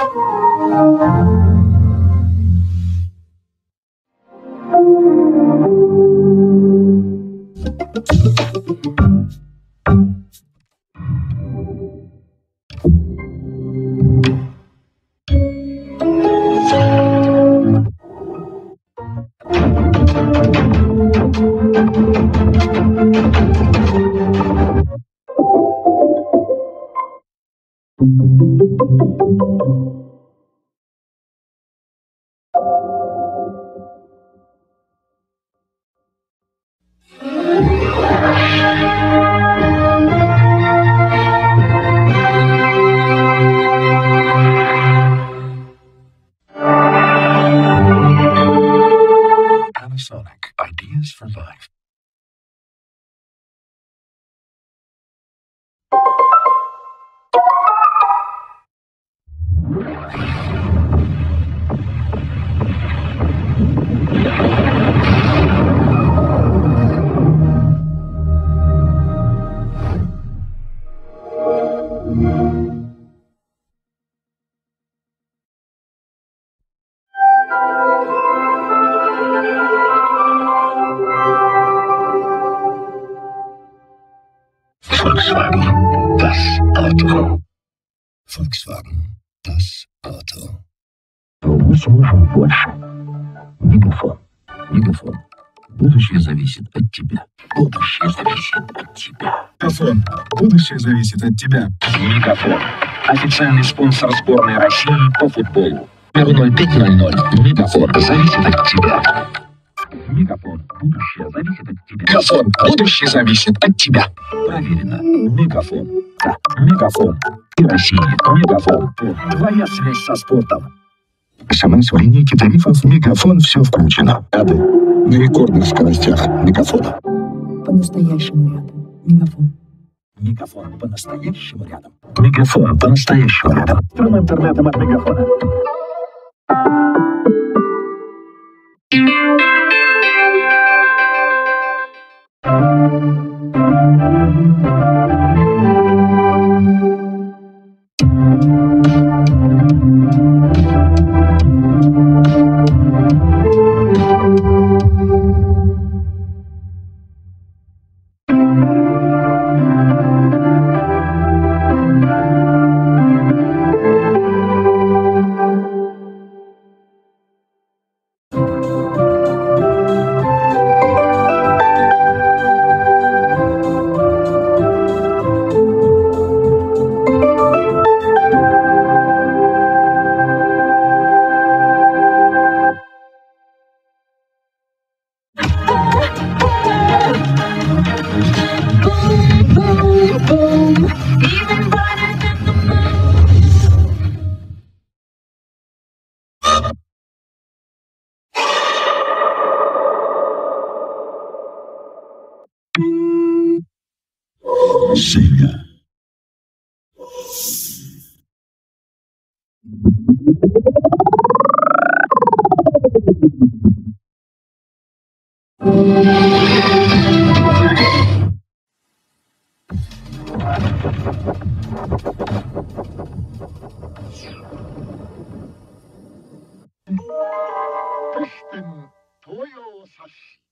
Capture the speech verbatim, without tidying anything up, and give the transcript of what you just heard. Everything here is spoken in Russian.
Panasonic, ideas for life. Volkswagen, das Auto. Volkswagen, das Auto. Мы сможем больше. Мегафон. Мегафон. Будущее зависит от тебя. Будущее зависит от тебя. Мегафон. Будущее зависит от тебя. Мегафон. Официальный спонсор сборной России по футболу. ноль пять ноль ноль. Мегафон. Зависит от тебя. Мегафон. Будущее зависит от тебя. Мегафон. Будущее зависит от тебя. Проверено. Мегафон. Да. Мегафон. И Россия. Мегафон. Твоя связь со спортом. СМС в линейке тарифов Мегафон все включено. Рады на рекордных скоростях Мегафона. По-настоящему рядом. Мегафон. Мегафон по-настоящему рядом. Мегафон по-настоящему рядом. С интернетом от Мегафона. Sega. Kristen Toyo Sashi.